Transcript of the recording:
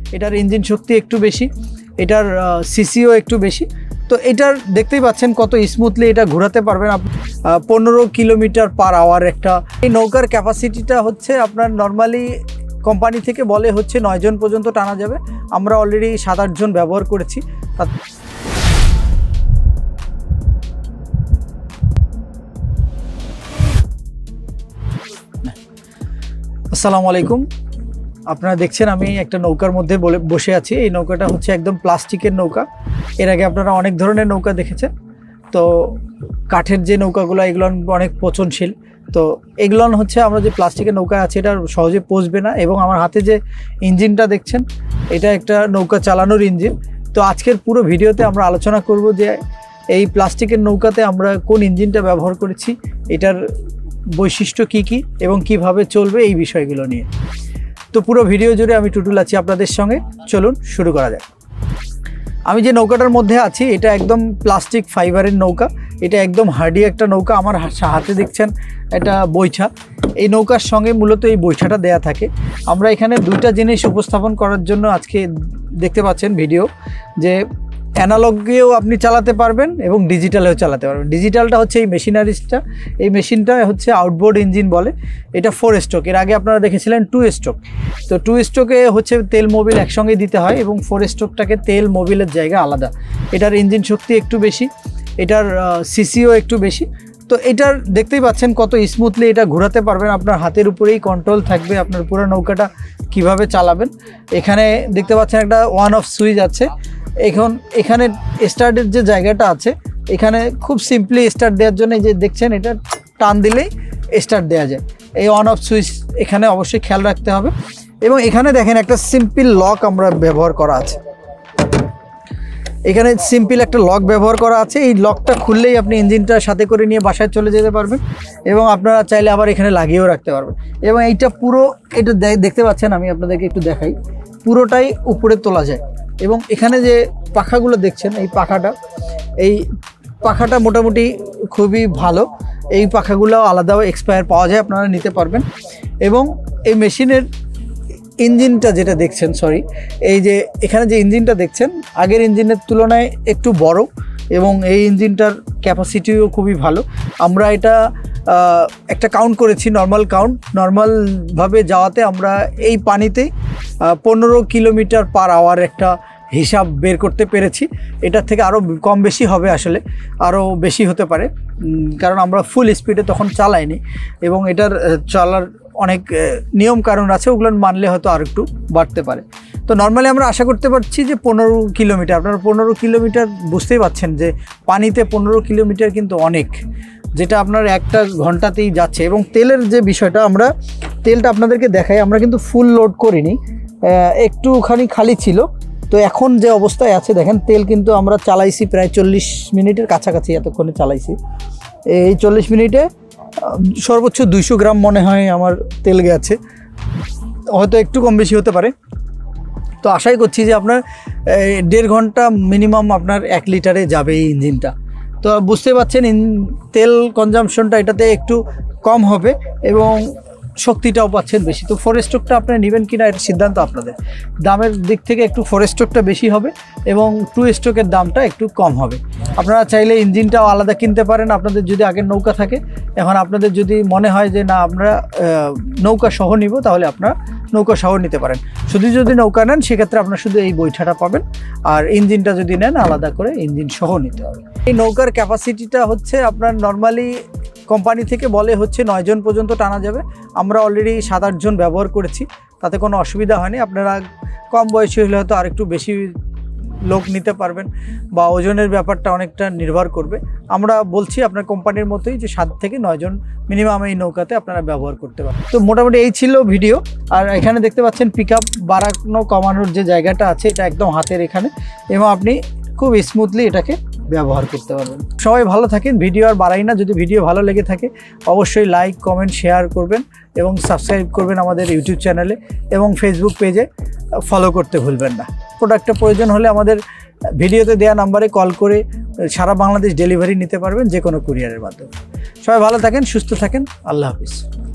এটার ইঞ্জিন শক্তি একটু বেশি, এটার সিসিও একটু বেশি। তো এটার দেখতেই পাচ্ছেন কত স্মুথলি এটা ঘোরাতে পারবেন আপনি। 15 কিলোমিটার/আওয়ার একটা। এই নৌকার ক্যাপাসিটিটা হচ্ছে আপনার নর্মালি কোম্পানি থেকে বলে হচ্ছে 9 জন পর্যন্ত টানা যাবে। আমরা অলরেডি 7-8 জন ব্যবহার করেছি। আসসালামু আলাইকুম। আপনারা দেখছেন আমি একটা নৌকার মধ্যে বসে আছি। এই নৌকাটা হচ্ছে একদম প্লাস্টিকের নৌকা। এর আগে আপনারা অনেক ধরনের নৌকা দেখেছেন। তো কাঠের যে নৌকাগুলো এগুলো অনেক পচনশীল। তো এগুলো হচ্ছে আমরা যে প্লাস্টিকের নৌকা আছে এটা সহজে পচবে না। এবং আমার হাতে যে ইঞ্জিনটা দেখছেন এটা একটা নৌকা চালানোর ইঞ্জিন। তো আজকের পুরো ভিডিওতে আমরা আলোচনা করব যে এই প্লাস্টিকের নৌকাতে আমরা কোন ইঞ্জিনটা ব্যবহার করেছি, এটার বৈশিষ্ট্য কি কি এবং কিভাবে চলবে এই বিষয়গুলো নিয়ে। তো পুরো ভিডিও জুড়ে আমি টুটুল আছি আপনাদের সঙ্গে। চলুন শুরু করা যাক। আমি যে নৌকাটার মধ্যে আছি এটা একদম প্লাস্টিক ফাইবারের নৌকা। এটা একদম হার্ডি একটা নৌকা। আমার হাতে দেখছেন এটা বৈঠা। এই নৌকার সঙ্গে মূলত এই বৈঠাটা দেয়া থাকে। আমরা এখানে দুইটা জিনিস উপস্থাপন করার জন্য আজকে দেখতে পাচ্ছেন ভিডিও, যে অ্যানালগেও আপনি চালাতে পারবেন এবং ডিজিটালেও চালাতে পারবেন। ডিজিটালটা হচ্ছে এই মেশিনারিজটা। এই মেশিনটা হচ্ছে আউটবোর্ড ইঞ্জিন বলে। এটা 4 স্ট্রোক। এর আগে আপনারা দেখেছিলেন 2 স্ট্রোক। তো 2 স্ট্রোকে হচ্ছে তেল মোবিল একসঙ্গে দিতে হয় এবং 4 স্ট্রোকটাকে তেল মোবিলের জায়গা আলাদা। এটার ইঞ্জিন শক্তি একটু বেশি, এটার সিসিও একটু বেশি। তো এটার দেখতেই পাচ্ছেন কত স্মুথলি এটা ঘোরাতে পারবেন। আপনার হাতের উপরেই কন্ট্রোল থাকবে আপনার পুরো নৌকাটা কিভাবে চালাবেন। এখানে দেখতে পাচ্ছেন একটা অন অফ সুইচ আছে। এখানে স্টার্টের যে জায়গাটা আছে এখানে খুব সিম্পলি স্টার্ট দেওয়ার জন্য যে দেখছেন এটা টান দিলেই স্টার্ট দেওয়া যায়। এই অন অফ সুইচ এখানে অবশ্যই খেয়াল রাখতে হবে। এবং এখানে দেখেন একটা সিম্পল লক আমরা ব্যবহার করা আছে। এখানে সিম্পল একটা লক ব্যবহার করা আছে। এই লকটা খুললেই আপনি ইঞ্জিনটা সাথে করে নিয়ে বাসায় চলে যেতে পারবেন এবং আপনারা চাইলে আবার এখানে লাগিয়েও রাখতে পারবেন। এবং এইটা পুরো এটা দেখতে পাচ্ছেন, আমি আপনাদেরকে একটু দেখাই, পুরোটাই উপরে তোলা যায়। এবং এখানে যে পাখাগুলো দেখছেন এই পাখাটা মোটামুটি খুবই ভালো। এই পাখাগুলো আলাদাও এক্সপায়ার পাওয়া যায়, আপনারা নিতে পারবেন। এবং এই মেশিনের ইঞ্জিনটা যেটা দেখছেন, এই যে এখানে যে ইঞ্জিনটা দেখছেন আগের ইঞ্জিনের তুলনায় একটু বড় এবং এই ইঞ্জিনটার ক্যাপাসিটিও খুবই ভালো। আমরা এটা একটা কাউন্ট করেছি, নর্মালভাবে যাওয়াতে আমরা এই পানিতেই 15 কিলোমিটার/আওয়ার একটা হিসাব বের করতে পেরেছি। এটার থেকে আরও কম বেশি হবে, আসলে আরও বেশি হতে পারে, কারণ আমরা ফুল স্পিডে তখন চালাইনি এবং এটার চলার অনেক নিয়ম কারণ আছে, ওগুলো মানলে হয়তো আর একটু বাড়তে পারে। তো নর্মালি আমরা আশা করতে পারছি যে 15 কিলোমিটার। আপনারা 15 কিলোমিটার বুঝতেই পাচ্ছেন যে পানিতে 15 কিলোমিটার কিন্তু অনেক, যেটা আপনার একটা ঘন্টাতেই যাচ্ছে। এবং তেলের যে বিষয়টা, আমরা তেলটা আপনাদেরকে দেখাই, আমরা কিন্তু ফুল লোড করিনি, একটুখানি খালি ছিল। তো এখন যে অবস্থায় আছে দেখেন, তেল কিন্তু আমরা চালাইছি প্রায় 40 মিনিটের কাছাকাছি, এতক্ষণে চালাইছি। এই 40 মিনিটে সর্বোচ্চ 200 গ্রাম মনে হয় আমার তেল গেছে, হয়তো একটু কম বেশি হতে পারে। তো আশাই করছি যে আপনার 1.5 ঘন্টা মিনিমাম আপনার 1 লিটারে যাবে এই ইঞ্জিনটা। তো বুঝতে পারছেন তেল কনজামশনটা এটাতে একটু কম হবে এবং শক্তিটাও পাচ্ছেন বেশি। তো 4 স্ট্রোকটা আপনারা নেবেন কিনা এটা সিদ্ধান্ত আপনাদের। দামের দিক থেকে একটু 4 স্ট্রোকটা বেশি হবে এবং 2 স্ট্রোকের দামটা একটু কম হবে। আপনারা চাইলে ইঞ্জিনটাও আলাদা কিনতে পারেন আপনাদের যদি আগের নৌকা থাকে। এখন আপনাদের যদি মনে হয় যে না আমরা নৌকা সহ নিব, তাহলে আপনারা নৌকা সহ নিতে পারেন। শুধু যদি নৌকা নেন সেক্ষেত্রে আপনারা শুধু এই বৈঠাটা পাবেন, আর ইঞ্জিনটা যদি নেন আলাদা করে ইঞ্জিন সহ নিতে হবে। এই নৌকার ক্যাপাসিটিটা হচ্ছে আপনার নর্মালি কোম্পানি থেকে বলে হচ্ছে 9 জন পর্যন্ত টানা যাবে। আমরা অলরেডি 7-8 জন ব্যবহার করেছি, তাতে কোনো অসুবিধা হয়নি। আপনারা কম বয়সী হলে হয়তো আর একটু বেশি লোক নিতে পারবেন বা ওজনের ব্যাপারটা অনেকটা নির্ভর করবে। আমরা বলছি আপনার কোম্পানির মতোই যে 7 থেকে 9 জন মিনিমাম এই নৌকাতে আপনারা ব্যবহার করতে পারেন। তো মোটামুটি এই ছিল ভিডিও। আর এখানে দেখতে পাচ্ছেন পিকআপ বাড়ানো কমানোর যে জায়গাটা আছে এটা একদম হাতের এখানে, এবং আপনি খুব স্মুথলি এটাকে ব্যবহার করতে পারবেন। সবাই ভালো থাকেন। ভিডিও আর বাড়াই না, যদি ভিডিও ভালো লেগে থাকে অবশ্যই লাইক, কমেন্ট, শেয়ার করবেন এবং সাবস্ক্রাইব করবেন আমাদের ইউটিউব চ্যানেলে এবং ফেসবুক পেজে ফলো করতে ভুলবেন না। প্রোডাক্টের প্রয়োজন হলে আমাদের ভিডিওতে দেওয়া নাম্বারে কল করে সারা বাংলাদেশ ডেলিভারি নিতে পারবেন যে কোনো কুরিয়ারের মাধ্যমে। সবাই ভালো থাকেন, সুস্থ থাকেন। আল্লাহ হাফিজ।